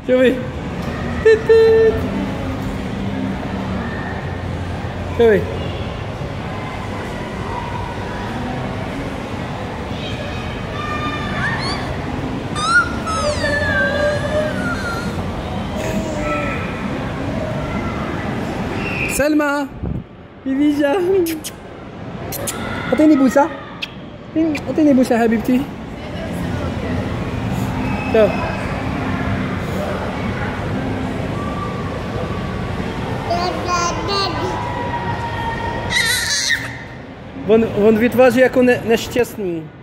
شوفي شوفي سلمى بيبيجا اعطيني بوسة اعطيني بوسة حبيبتي شوف Won wytwarzy jako neszczęsny.